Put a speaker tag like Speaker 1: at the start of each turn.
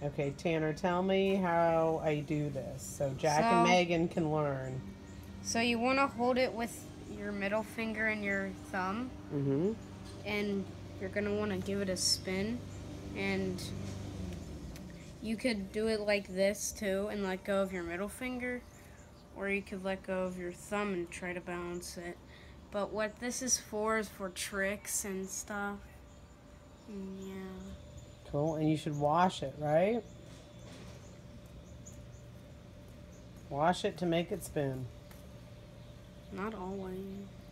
Speaker 1: Okay, Tanner, tell me how I do this so Jack and Megan can learn.
Speaker 2: So you want to hold it with your middle finger and your thumb.
Speaker 1: Mm-hmm.
Speaker 2: And you're going to want to give it a spin. And you could do it like this too and let go of your middle finger. Or you could let go of your thumb and try to balance it. But what this is for tricks and stuff. Yeah.
Speaker 1: Cool, and you should wash it, right? Wash it to make it spin.
Speaker 2: Not always.